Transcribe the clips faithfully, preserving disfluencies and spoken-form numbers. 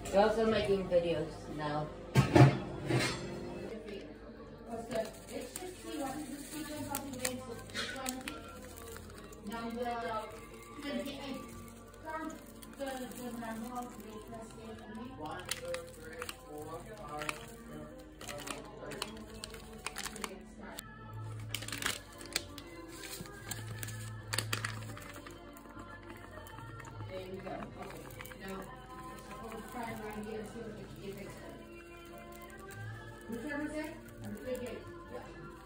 You're also making videos now. Number twenty-eight. Count the, the number of breakers carefully. One, two, three, four, five, there we go. Okay. Now, let's try right here and see what the effects are. Which one was that? Number twenty-eight. Yeah.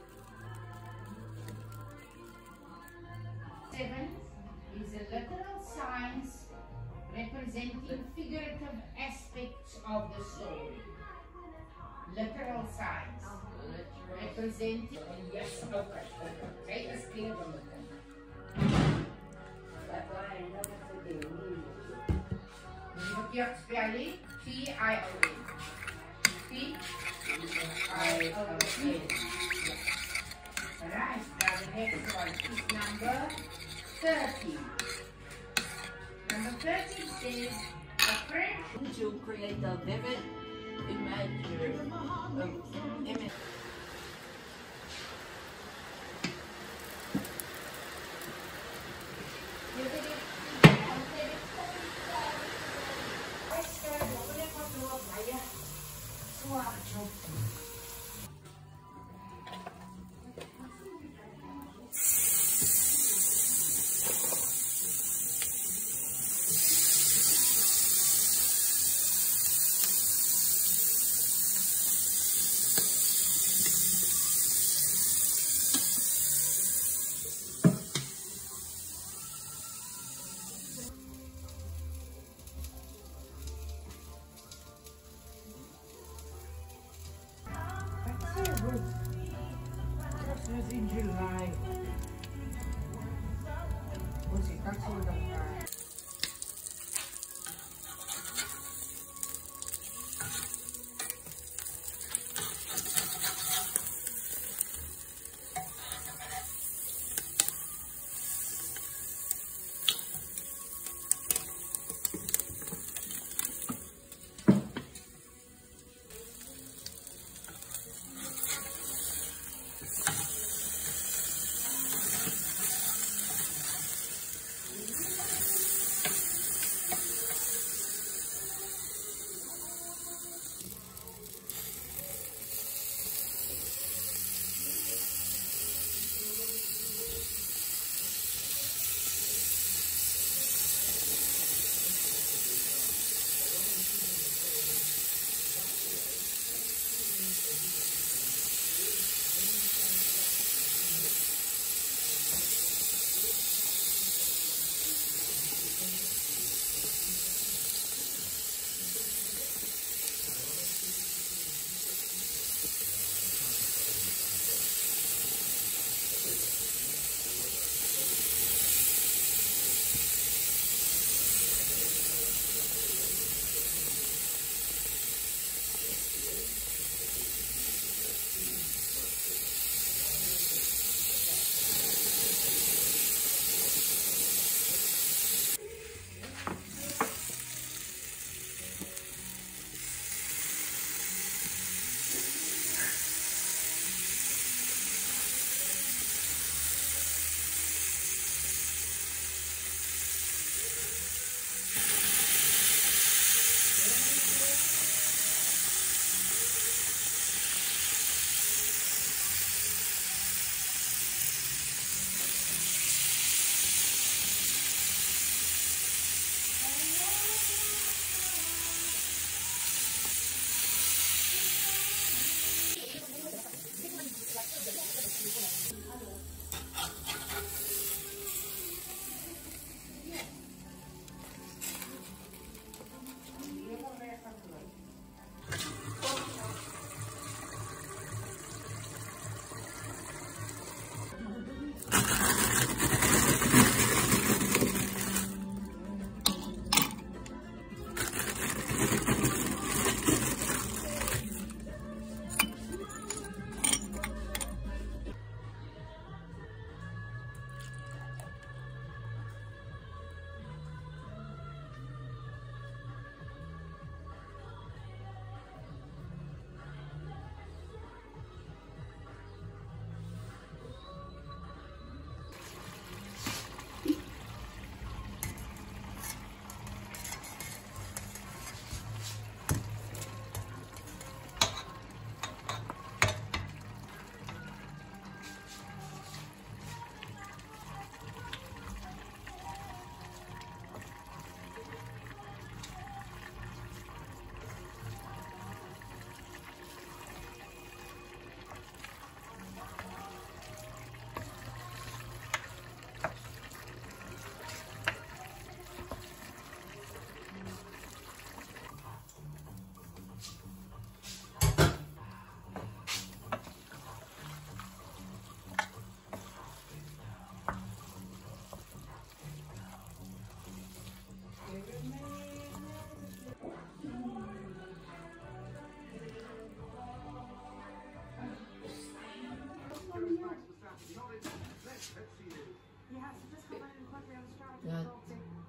Seven is a literal science representing figurative aspects of the story. Literal science. Representing. Yes, okay. Make us clear from it. That's why I know what to do. Spelling P I O N. P I O N. Alright, now the next one is number thirty. Number thirty says a French To create a vivid imagery of image. Christmas in July. Was it that's all that Yeah, so just come in and quickly. I was trying to Yeah. talk to you.